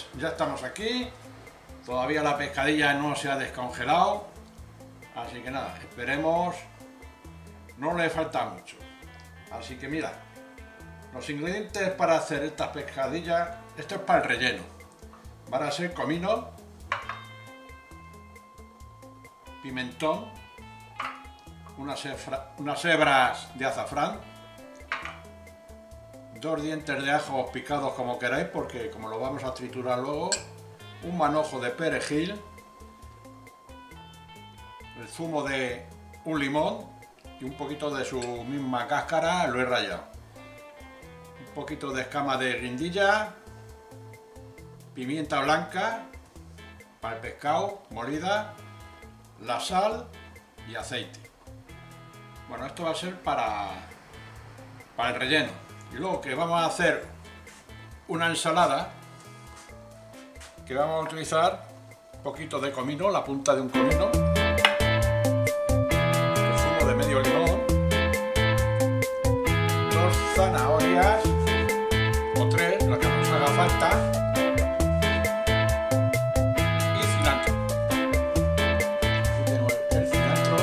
pues ya estamos aquí. Todavía la pescadilla no se ha descongelado, así que nada, esperemos. No le falta mucho. Así que mira, los ingredientes para hacer estas pescadillas, esto es para el relleno. Van a ser comino, pimentón, unas hebras de azafrán, 2 dientes de ajo picados como queráis, porque como lo vamos a triturar luego, un manojo de perejil, el zumo de un limón y un poquito de su misma cáscara lo he rallado, un poquito de escama de guindilla, pimienta blanca para el pescado molida, la sal y aceite. Bueno, esto va a ser para el relleno. Y luego que vamos a hacer una ensalada, que vamos a utilizar un poquito de comino, la punta de un comino, el zumo de medio limón, 2 zanahorias o 3, las que nos haga falta, y cilantro. Aquí tenemos el cilantro.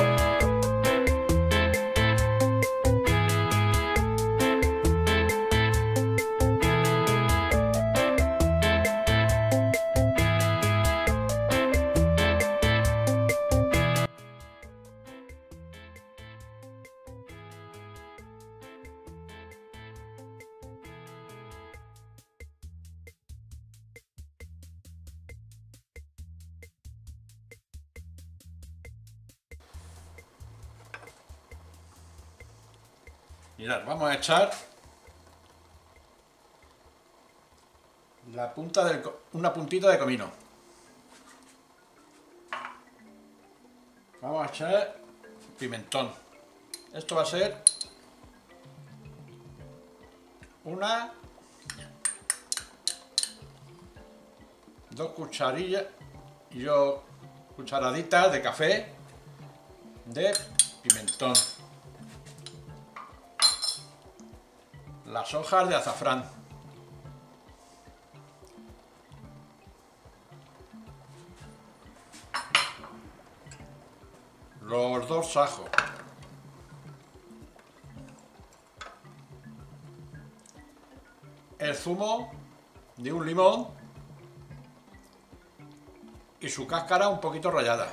Mirad, vamos a echar una puntita de comino. Vamos a echar pimentón. Esto va a ser dos cucharaditas de café de pimentón. Las hojas de azafrán, los 2 ajos, el zumo de un limón y su cáscara un poquito rallada.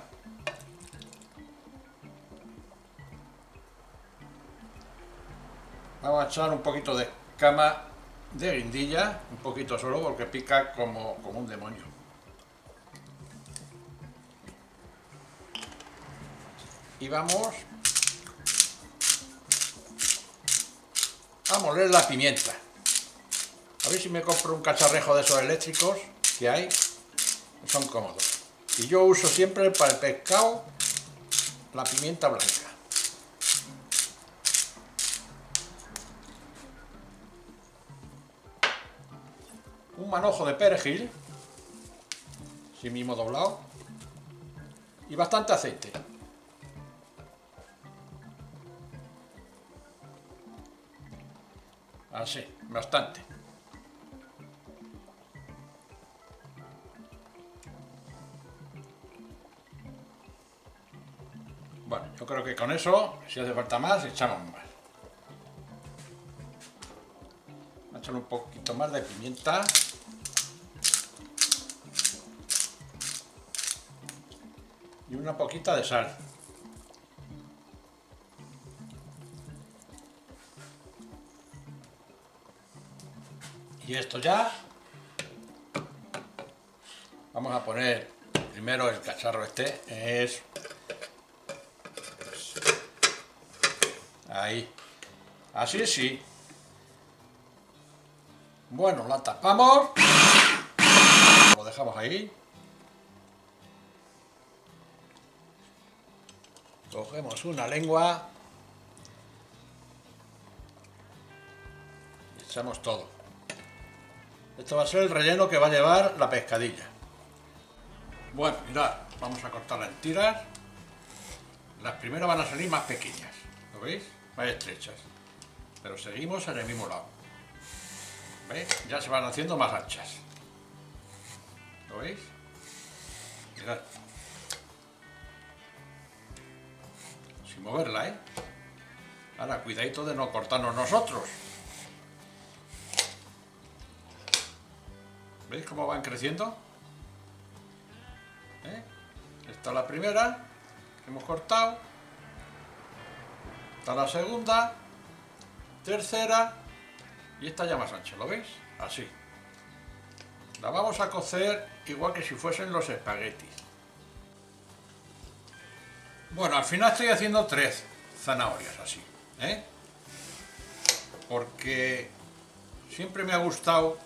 Vamos a echar un poquito de escama de guindilla, un poquito solo porque pica como un demonio. Y vamos a moler la pimienta. A ver si me compro un cacharrejo de esos eléctricos que hay, que son cómodos. Y yo uso siempre para el pescado la pimienta blanca. Un manojo de perejil, así mismo doblado, y bastante aceite. Así, bastante. Bueno, yo creo que con eso, si hace falta más, echamos más. Vamos a echar un poquito más de pimienta. Y una poquita de sal. Y esto ya. Vamos a poner primero el cacharro este. Es ahí. Así sí. Bueno, la tapamos. Lo dejamos ahí. Cogemos una lengua y echamos todo. Esto va a ser el relleno que va a llevar la pescadilla. Bueno, mirad, vamos a cortarla en tiras. Las primeras van a salir más pequeñas, ¿lo veis? Más estrechas. Pero seguimos en el mismo lado. ¿Veis? Ya se van haciendo más anchas. ¿Lo veis? Mirad. Sin moverla, ¿eh? Ahora, cuidadito de no cortarnos nosotros. ¿Veis cómo van creciendo? ¿Eh? Esta es la primera que hemos cortado. Esta es la segunda. Tercera. Y esta ya más ancha, ¿lo veis? Así. La vamos a cocer igual que si fuesen los espaguetis. Bueno, al final estoy haciendo 3 zanahorias así, ¿eh? Porque siempre me ha gustado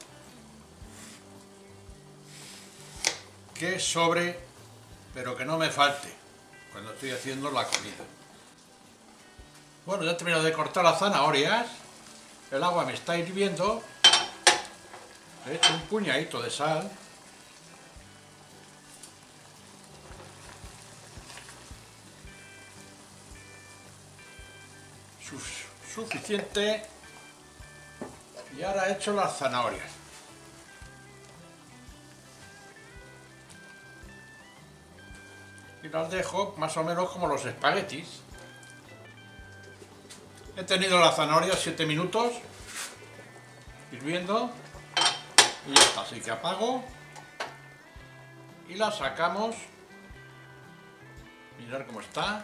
que sobre, pero que no me falte cuando estoy haciendo la comida. Bueno, ya he terminado de cortar las zanahorias, el agua me está hirviendo, he hecho un puñadito de sal, suficiente, y ahora he hecho las zanahorias. Y las dejo más o menos como los espaguetis. He tenido las zanahorias 7 minutos hirviendo y ya está, así que apago y la sacamos. Mirad cómo está.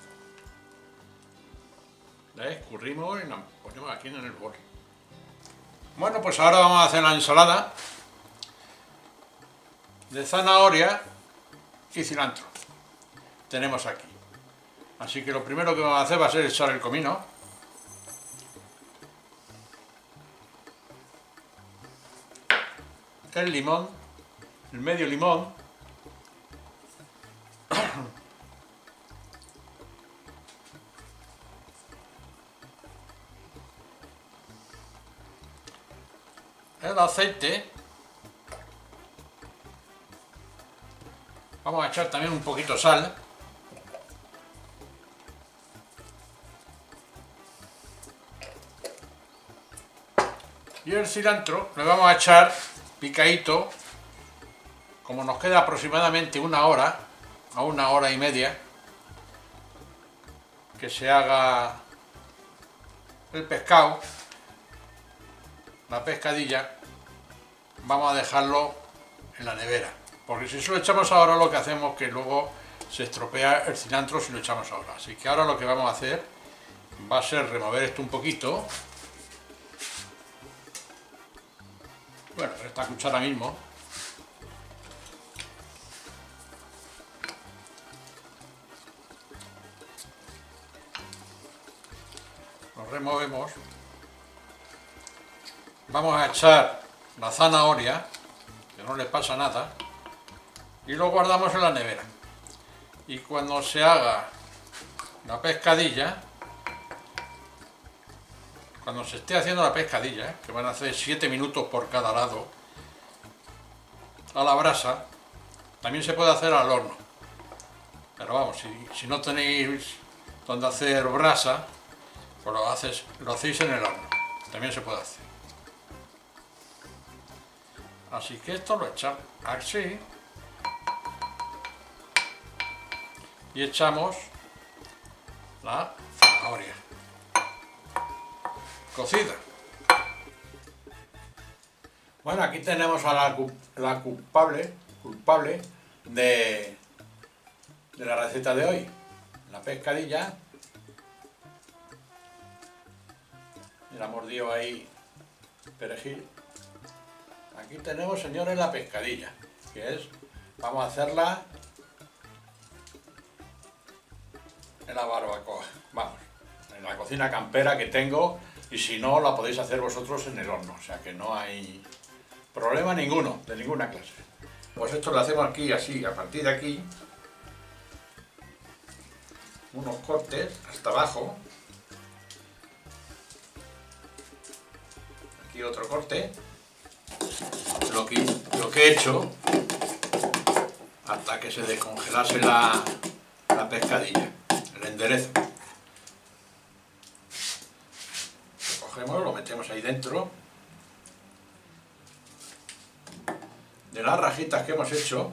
La escurrimos y la ponemos aquí en el bol. Bueno, pues ahora vamos a hacer la ensalada de zanahoria y cilantro. Tenemos aquí. Así que lo primero que vamos a hacer va a ser echar el comino. El limón, el medio limón. El aceite. Vamos a echar también un poquito de sal. Y el cilantro le vamos a echar picadito, como nos queda aproximadamente 1 hora, a 1 hora y media, que se haga el pescado, la pescadilla, vamos a dejarlo en la nevera, porque si se lo echamos ahora lo que hacemos es que luego se estropea el cilantro si lo echamos ahora. Así que ahora lo que vamos a hacer va a ser remover esto un poquito. Bueno, esta cuchara mismo. Lo removemos. Vamos a echar la zanahoria, que no le pasa nada, y lo guardamos en la nevera. Y cuando se haga la pescadilla, cuando se esté haciendo la pescadilla, que van a hacer 7 minutos por cada lado, a la brasa, también se puede hacer al horno. Pero vamos, si no tenéis donde hacer brasa, pues lo hacéis en el horno. También se puede hacer. Así que esto lo echamos así. Y echamos la zanahoria cocida. Bueno, aquí tenemos a la culpable de la receta de hoy. La pescadilla. Y la mordió ahí perejil. Aquí tenemos, señores, la pescadilla, que es, vamos a hacerla en la barbacoa, vamos, en la cocina campera que tengo, y si no, la podéis hacer vosotros en el horno, o sea que no hay problema ninguno, de ninguna clase. Pues esto lo hacemos aquí, así, a partir de aquí, unos cortes hasta abajo, aquí otro corte, lo que he hecho hasta que se descongelase la pescadilla, el enderezo. Lo cogemos, lo metemos ahí dentro de las rajitas que hemos hecho.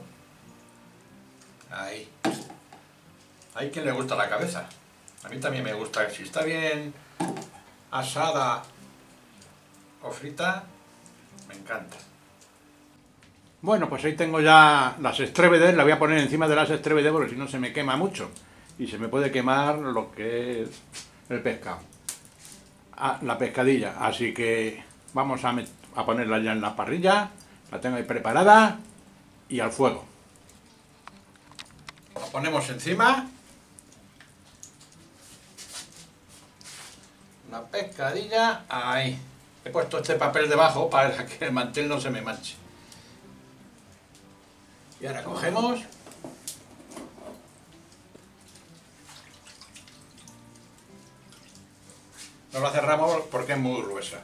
Ahí. Hay quien le gusta la cabeza. A mí también me gusta. Si está bien asada o frita, me encanta. Bueno, pues ahí tengo ya las estrébedes. La voy a poner encima de las estrébedes porque si no se me quema mucho. Y se me puede quemar lo que es el pescado. La pescadilla. Así que vamos a ponerla ya en la parrilla. La tengo ahí preparada y al fuego. La ponemos encima. La pescadilla, ahí. He puesto este papel debajo para que el mantel no se me manche. Y ahora cogemos. No la cerramos porque es muy gruesa.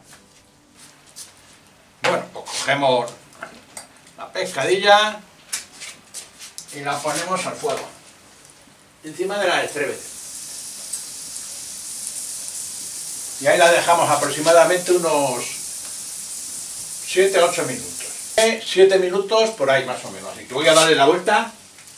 Bueno, pues cogemos la pescadilla y la ponemos al fuego, encima de las estrébedes. Y ahí la dejamos aproximadamente unos 7-8 minutos. 7 minutos por ahí más o menos. Así que voy a darle la vuelta.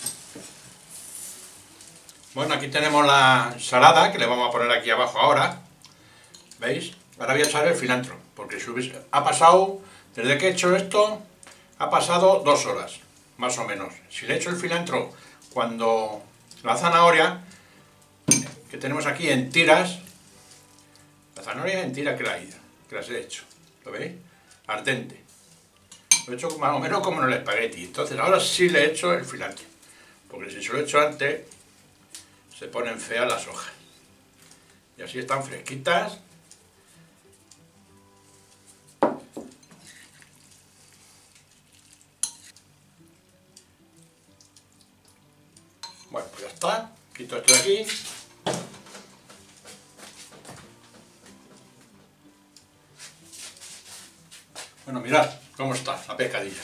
Bueno, aquí tenemos la ensalada que le vamos a poner aquí abajo ahora. ¿Veis? Ahora voy a echar el cilantro, porque ha pasado, desde que he hecho esto, ha pasado 2 horas, más o menos. Si le echo el cilantro cuando la zanahoria, que tenemos aquí en tiras, la zanahoria en tiras que las he hecho, ¿lo veis? Ardente. Lo he hecho más o menos como en el espagueti. Entonces ahora sí le he hecho el cilantro, porque si se lo he hecho antes, se ponen feas las hojas. Y así están fresquitas. Bueno, pues ya está. Quito esto de aquí. Bueno, mirad cómo está la pescadilla.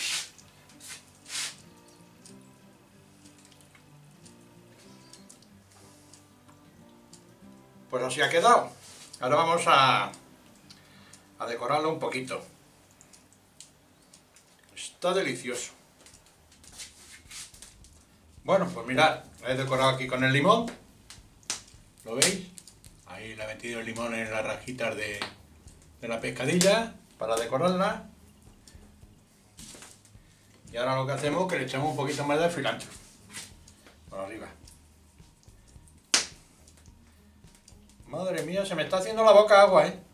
Pues así ha quedado. Ahora vamos a decorarlo un poquito. Está delicioso. Bueno, pues mirad, la he decorado aquí con el limón. ¿Lo veis? Ahí le he metido el limón en las rajitas de la pescadilla para decorarla. Y ahora lo que hacemos es que le echamos un poquito más de cilantro por arriba. Madre mía, se me está haciendo la boca agua, ¿eh?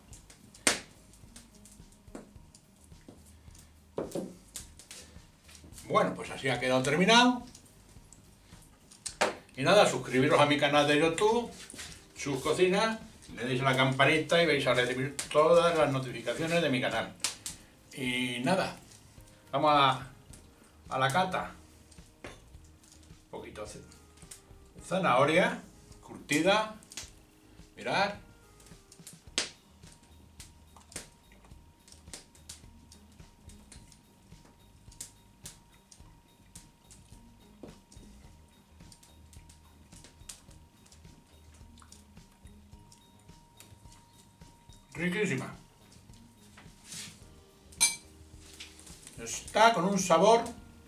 Bueno, pues así ha quedado terminado. Y nada, suscribiros a mi canal de YouTube, Chus Cocina, le dais a la campanita y vais a recibir todas las notificaciones de mi canal. Y nada, vamos a la cata. Un poquito de zanahoria curtida, mirad. Riquísima. Está con un sabor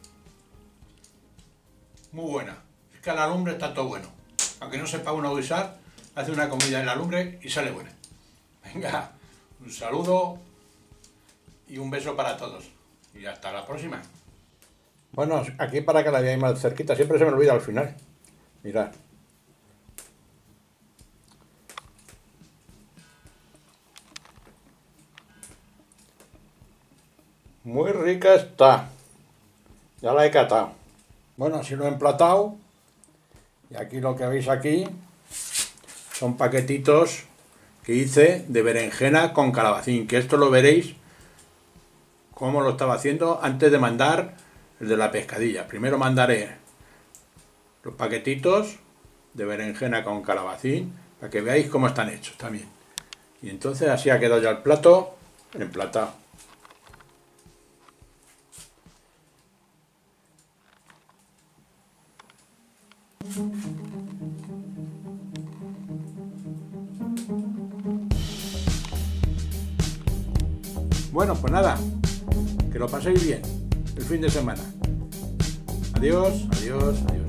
muy buena. Es que a la lumbre está todo bueno. Aunque no sepa uno guisar, hace una comida en la lumbre y sale buena. Venga, un saludo y un beso para todos. Y hasta la próxima. Bueno, aquí para que la veáis más cerquita, siempre se me olvida al final. Mirad. Muy rica está. Ya la he catado. Bueno, así lo he emplatado. Y aquí lo que veis aquí son paquetitos que hice de berenjena con calabacín. Que esto lo veréis cómo lo estaba haciendo antes de mandar el de la pescadilla. Primero mandaré los paquetitos de berenjena con calabacín para que veáis cómo están hechos también. Y entonces así ha quedado ya el plato emplatado. Bueno, pues nada, que lo paséis bien. el fin de semana. Adiós, adiós, adiós.